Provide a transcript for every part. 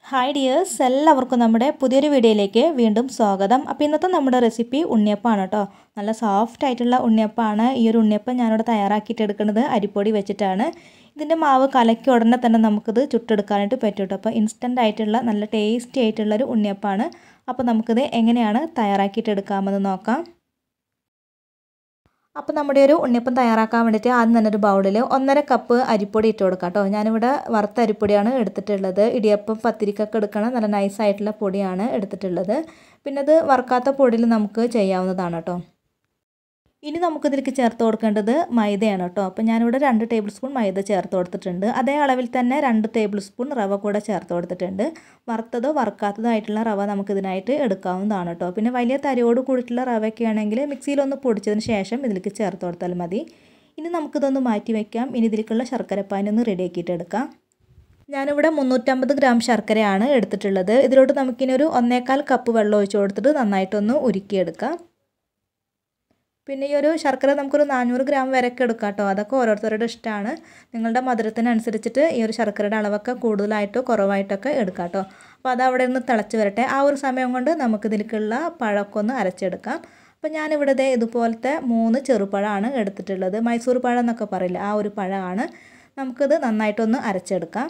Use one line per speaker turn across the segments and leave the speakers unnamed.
Hi dears, എല്ലാവർക്കും നമ്മുടെ പുതിയൊരു വീഡിയോയിലേക്ക് വീണ്ടും സ്വാഗതം. അപ്പോൾ ഇന്നത്തെ നമ്മുടെ റെസിപ്പി ഉണ്ണിയപ്പമാണ് കേട്ടോ. നല്ല സോഫ്റ്റ് ആയിട്ടുള്ള ഉണ്ണിയപ്പമാണ്. ഈ ഒരു ഉണ്ണിയപ്പം ഞാനിവിടെ തയ്യാറാക്കിയിട്ട് എടുക്കുന്നത് അരിപ്പൊടി വെച്ചിട്ടാണ്. ഇതിൻ്റെ മാവ് കലക്കി ഉടനെ തന്നെ നമുക്കിത് ചുട്ടെടുക്കാനായിട്ട് പറ്റും കേട്ടോ. അപ്പോൾ ഇൻസ്റ്റൻ്റ് ആയിട്ടുള്ള നല്ല ടേസ്റ്റി ആയിട്ടുള്ളൊരു ഉണ്ണിയപ്പമാണ്. അപ്പോൾ നമുക്കിത് എങ്ങനെയാണ് തയ്യാറാക്കിയിട്ട് എടുക്കാമെന്ന് നോക്കാം. അപ്പോൾ നമ്മുടെ ഒരു ഉണ്ണിയപ്പം തയ്യാറാക്കാൻ വേണ്ടിയിട്ട് ആദ്യം തന്നെ ഒരു ബൗളിൽ 1.5 കപ്പ് അരിപ്പൊടി ഇട്ട് കൊടുക്കാം കേട്ടോ. ഞാനിവിടെ വറുത്ത അരിപ്പൊടിയാണ് എടുത്തിട്ടുള്ളത്. ഇടിയപ്പം പത്തിരിക്കൊക്കെ എടുക്കണം നല്ല നൈസായിട്ടുള്ള പൊടിയാണ് എടുത്തിട്ടുള്ളത്. പിന്നെ അത് വറുക്കാത്ത പൊടിയിൽ നമുക്ക് ചെയ്യാവുന്നതാണ് കേട്ടോ. ഇനി നമുക്കിതിലേക്ക് ചേർത്ത് കൊടുക്കേണ്ടത് മൈദയാണ് കേട്ടോ. അപ്പോൾ ഞാനിവിടെ 2 ടേബിൾ സ്പൂൺ മൈദ ചേർത്ത് കൊടുത്തിട്ടുണ്ട്. അതേ അളവിൽ തന്നെ 2 ടേബിൾ സ്പൂൺ റവ കൂടെ ചേർത്ത് കൊടുത്തിട്ടുണ്ട്. വറുത്തതോ വറുക്കാത്തതോ ആയിട്ടുള്ള റവ നമുക്കിതിനായിട്ട് എടുക്കാവുന്നതാണ് കേട്ടോ. പിന്നെ വലിയ തരിയോട് കൂടിയിട്ടുള്ള റവയൊക്കെ ആണെങ്കിൽ മിക്സിയിലൊന്ന് പൊടിച്ചതിന് ശേഷം ഇതിലേക്ക് ചേർത്ത് കൊടുത്താൽ മതി. ഇനി നമുക്കിതൊന്ന് മാറ്റി വയ്ക്കാം. ഇനി ഇതിലേക്കുള്ള ശർക്കരപ്പാനി ഒന്ന് റെഡിയാക്കിയിട്ട് എടുക്കാം. ഞാനിവിടെ 350 ഗ്രാം ശർക്കരയാണ് എടുത്തിട്ടുള്ളത്. ഇതിലോട്ട് നമുക്കിനി ഒരു 1.25 കപ്പ് വെള്ളം ഒഴിച്ച് കൊടുത്തിട്ട് നന്നായിട്ടൊന്ന് ഉരുക്കിയെടുക്കാം. പിന്നെ ഈ ഒരു ശർക്കര നമുക്കൊരു 400 ഗ്രാം വരെയൊക്കെ എടുക്കാം കേട്ടോ. അതൊക്കെ ഓരോരുത്തരുടെ ഇഷ്ടമാണ്. നിങ്ങളുടെ മധുരത്തിനനുസരിച്ചിട്ട് ഈ ഒരു ശർക്കരയുടെ അളവൊക്കെ കൂടുതലായിട്ടോ കുറവായിട്ടൊക്കെ എടുക്കാം കേട്ടോ. അപ്പോൾ അത് അവിടെ നിന്ന് തിളച്ച് വരട്ടെ. ആ ഒരു സമയം കൊണ്ട് നമുക്കിതിലേക്കുള്ള പഴമൊക്കെ ഒന്ന് അരച്ചെടുക്കാം. അപ്പോൾ ഞാനിവിടെ ഇതുപോലത്തെ 3 ചെറുപഴമാണ് എടുത്തിട്ടുള്ളത്. മൈസൂർ പഴം എന്നൊക്കെ പറയില്ല, ആ ഒരു പഴമാണ്. നമുക്കിത് നന്നായിട്ടൊന്ന് അരച്ചെടുക്കാം.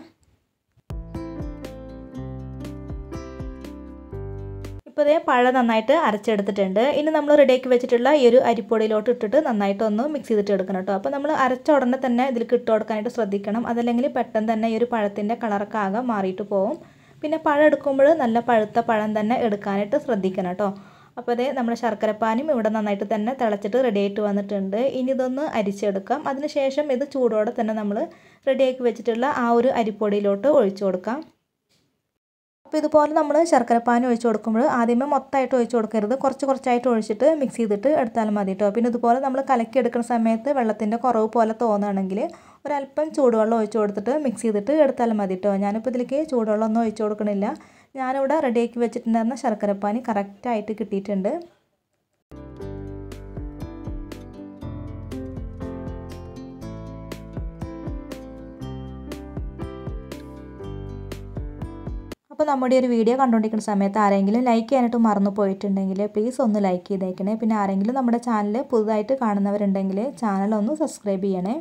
ഇപ്പോൾ ഇതേ പഴം നന്നായിട്ട് അരച്ചെടുത്തിട്ടുണ്ട്. ഇനി നമ്മൾ റെഡിയാക്കി വെച്ചിട്ടുള്ള ഈ ഒരു അരിപ്പൊടിയിലോട്ട് ഇട്ടിട്ട് നന്നായിട്ടൊന്ന് മിക്സ് ചെയ്തിട്ട് എടുക്കണം കേട്ടോ. അപ്പോൾ നമ്മൾ അരച്ച ഉടനെ തന്നെ ഇതിലേക്ക് ഇട്ട് കൊടുക്കാനായിട്ട് ശ്രദ്ധിക്കണം. അതല്ലെങ്കിൽ പെട്ടെന്ന് തന്നെ ഈ ഒരു പഴത്തിൻ്റെ കളറൊക്കെ ആകെ മാറിയിട്ട് പോകും. പിന്നെ പഴം എടുക്കുമ്പോൾ നല്ല പഴുത്ത പഴം തന്നെ എടുക്കാനായിട്ട് ശ്രദ്ധിക്കണം കേട്ടോ. അപ്പോൾ അതേ നമ്മുടെ ശർക്കരപ്പാനും ഇവിടെ നന്നായിട്ട് തന്നെ തിളച്ചിട്ട് റെഡിയായിട്ട് വന്നിട്ടുണ്ട്. ഇനി ഇതൊന്ന് അരിച്ചെടുക്കാം. അതിനുശേഷം ഇത് ചൂടോടെ തന്നെ നമ്മൾ റെഡിയാക്കി വെച്ചിട്ടുള്ള ആ ഒരു അരിപ്പൊടിയിലോട്ട് ഒഴിച്ചു കൊടുക്കാം. അപ്പോൾ ഇതുപോലെ നമ്മൾ ശർക്കരപ്പാനി ഒഴിച്ച് കൊടുക്കുമ്പോൾ ആദ്യമേ മൊത്തമായിട്ട് ഒഴിച്ച് കൊടുക്കരുത്. കുറച്ചായിട്ട് ഒഴിച്ചിട്ട് മിക്സ് ചെയ്തിട്ട് എടുത്താൽ മതി കേട്ടോ. പിന്നെ ഇതുപോലെ നമ്മൾ കലക്കി എടുക്കുന്ന സമയത്ത് വെള്ളത്തിൻ്റെ കുറവ് പോലെ തോന്നുകയാണെങ്കിൽ ഒരല്പം ചൂടുവെള്ളം ഒഴിച്ച് കൊടുത്തിട്ട് മിക്സ് ചെയ്തിട്ട് എടുത്താൽ മതി കേട്ടോ. ഞാനിപ്പോൾ ഇതിലേക്ക് ചൂടുവെള്ളമൊന്നും ഒഴിച്ച് കൊടുക്കണില്ല. ഞാനിവിടെ റെഡിയാക്കി വെച്ചിട്ടുണ്ടായിരുന്ന ശർക്കരപ്പാനി കറക്റ്റായിട്ട് കിട്ടിയിട്ടുണ്ട്. അപ്പോൾ നമ്മുടെ ഒരു വീഡിയോ കണ്ടുകൊണ്ടിരിക്കുന്ന സമയത്ത് ആരെങ്കിലും ലൈക്ക് ചെയ്യാനായിട്ട് മറന്നു പോയിട്ടുണ്ടെങ്കിൽ പ്ലീസ് ഒന്ന് ലൈക്ക് ചെയ്തേക്കണേ. പിന്നെ ആരെങ്കിലും നമ്മുടെ ചാനൽ പുതുതായിട്ട് കാണുന്നവരുണ്ടെങ്കിൽ ചാനൽ ഒന്ന് സബ്സ്ക്രൈബ് ചെയ്യണേ.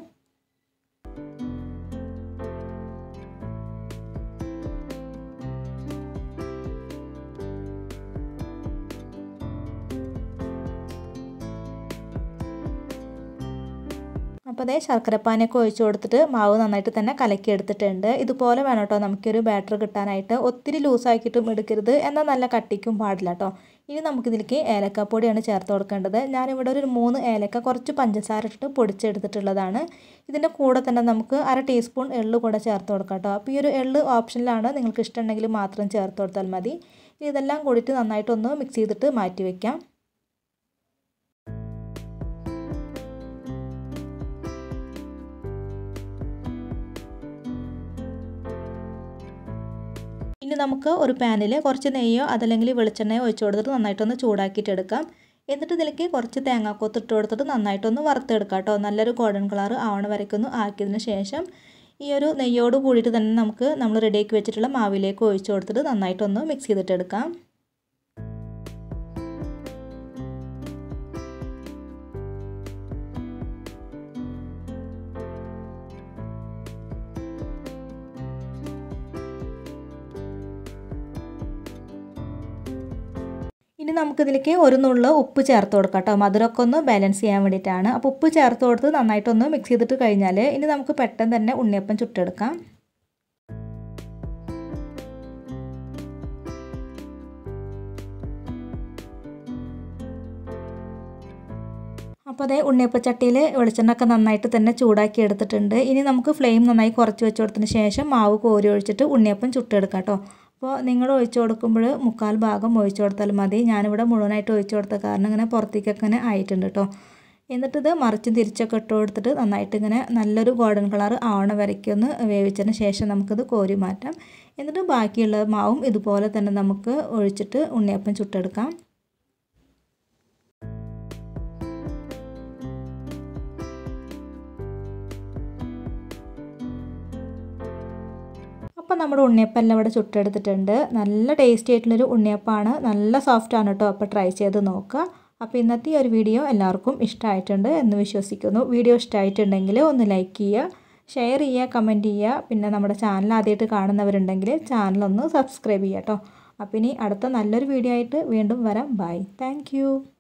അപ്പോൾ അതേ ശർക്കരപ്പാനിയൊക്കെ ഒഴിച്ച് കൊടുത്തിട്ട് മാവ് നന്നായിട്ട് തന്നെ കലക്കി എടുത്തിട്ടുണ്ട്. ഇതുപോലെ വേണം കേട്ടോ നമുക്കൊരു ബാറ്റർ കിട്ടാനായിട്ട്. ഒത്തിരി ലൂസാക്കിയിട്ടും എടുക്കരുത്, എന്നാൽ നല്ല കട്ടിക്കും പാടില്ല കേട്ടോ. ഇനി നമുക്കിതിലേക്ക് ഏലക്കാപ്പൊടിയാണ് ചേർത്ത് കൊടുക്കേണ്ടത്. ഞാനിവിടെ ഒരു 3 ഏലക്ക കുറച്ച് പഞ്ചസാര ഇട്ടിട്ട് പൊടിച്ചെടുത്തിട്ടുള്ളതാണ്. ഇതിൻ്റെ കൂടെ തന്നെ നമുക്ക് 1/2 ടീസ്പൂൺ എള്ള് കൂടെ ചേർത്ത് കൊടുക്കാം കേട്ടോ. അപ്പോൾ ഈ ഒരു എള്ള് ഓപ്ഷനിലാണ്, നിങ്ങൾക്ക് ഇഷ്ടമുണ്ടെങ്കിൽ മാത്രം ചേർത്ത് കൊടുത്താൽ മതി. ഇതെല്ലാം കൂടിയിട്ട് നന്നായിട്ടൊന്ന് മിക്സ് ചെയ്തിട്ട് മാറ്റി വയ്ക്കാം. ഇനി നമുക്ക് ഒരു പാനിൽ കുറച്ച് നെയ്യോ അതല്ലെങ്കിൽ വെളിച്ചെണ്ണയോ ഒഴിച്ച് കൊടുത്തിട്ട് നന്നായിട്ടൊന്ന് ചൂടാക്കിയിട്ട് എടുക്കാം. എന്നിട്ട് ഇതിലേക്ക് കുറച്ച് തേങ്ങാക്കൊത്ത് ഇട്ട് കൊടുത്തിട്ട് നന്നായിട്ടൊന്ന് വറുത്തെടുക്കാം കേട്ടോ. നല്ലൊരു ഗോൾഡൻ കളർ ആവണ വരയ്ക്കൊന്ന് ആക്കിയതിന് ശേഷം ഈ ഒരു നെയ്യോട് കൂടിയിട്ട് തന്നെ നമ്മൾ റെഡിയാക്കി വെച്ചിട്ടുള്ള മാവിലേക്ക് ഒഴിച്ച് കൊടുത്തിട്ട് നന്നായിട്ടൊന്ന് മിക്സ് ചെയ്തിട്ടെടുക്കാം. ഇനി നമുക്കിതിലേക്ക് ഒരു നുള്ള് ഉപ്പ് ചേർത്ത് കൊടുക്കാം കേട്ടോ. മധുരമൊക്കെ ഒന്ന് ബാലൻസ് ചെയ്യാൻ വേണ്ടിയിട്ടാണ്. അപ്പോൾ ഉപ്പ് ചേർത്ത് കൊടുത്ത് നന്നായിട്ടൊന്ന് മിക്സ് ചെയ്തിട്ട് കഴിഞ്ഞാൽ ഇനി നമുക്ക് പെട്ടെന്ന് തന്നെ ഉണ്ണിയപ്പം ചുട്ടെടുക്കാം. അപ്പോൾ അതേ ഉണ്ണിയപ്പച്ചട്ടിയിൽ വെളിച്ചെണ്ണയൊക്കെ നന്നായിട്ട് തന്നെ ചൂടാക്കി എടുത്തിട്ടുണ്ട്. ഇനി നമുക്ക് ഫ്ലെയിം നന്നായി കുറച്ച് വെച്ച് കൊടുത്തതിന് ശേഷം മാവ് കോരി ഒഴിച്ചിട്ട് ഉണ്ണിയപ്പം ചുട്ടെടുക്കാം കേട്ടോ. അപ്പോൾ നിങ്ങൾ ഒഴിച്ച് കൊടുക്കുമ്പോൾ 1/4 ഭാഗം ഒഴിച്ച് കൊടുത്താൽ മതി. ഞാനിവിടെ മുഴുവനായിട്ട് ഒഴിച്ച് കൊടുത്ത കാരണം ഇങ്ങനെ പുറത്തേക്കൊക്കെ ഇങ്ങനെ ആയിട്ടുണ്ട് കേട്ടോ. എന്നിട്ടിത് മറിച്ചും തിരിച്ചൊക്കെ ഇട്ട് കൊടുത്തിട്ട് നന്നായിട്ട് ഇങ്ങനെ നല്ലൊരു ഗോൾഡൻ കളർ ആവണ വരയ്ക്കൊന്ന് വേവിച്ചതിന് ശേഷം നമുക്കിത് കോരി മാറ്റാം. എന്നിട്ട് ബാക്കിയുള്ള മാവും ഇതുപോലെ തന്നെ നമുക്ക് ഒഴിച്ചിട്ട് ഉണ്ണിയപ്പം ചുട്ടെടുക്കാം. അപ്പോൾ നമ്മുടെ ഉണ്ണിയപ്പം എല്ലാം ഇവിടെ ചുട്ടെടുത്തിട്ടുണ്ട്. നല്ല ടേസ്റ്റി ആയിട്ടുള്ളൊരു ഉണ്ണിയപ്പമാണ്. നല്ല സോഫ്റ്റാണ് കേട്ടോ. അപ്പോൾ ട്രൈ ചെയ്ത് നോക്കുക. അപ്പോൾ ഇന്നത്തെ ഈ ഒരു വീഡിയോ എല്ലാവർക്കും ഇഷ്ടമായിട്ടുണ്ട് എന്ന് വിശ്വസിക്കുന്നു. വീഡിയോ ഇഷ്ടമായിട്ടുണ്ടെങ്കിൽ ഒന്ന് ലൈക്ക് ചെയ്യുക, ഷെയർ ചെയ്യുക, കമൻറ്റ് ചെയ്യുക. പിന്നെ നമ്മുടെ ചാനൽ ആദ്യമായിട്ട് കാണുന്നവരുണ്ടെങ്കിൽ ചാനലൊന്ന് സബ്സ്ക്രൈബ് ചെയ്യുക കേട്ടോ. അപ്പോൾ ഇനി അടുത്ത നല്ലൊരു വീഡിയോ ആയിട്ട് വീണ്ടും വരാം. ബൈ. താങ്ക്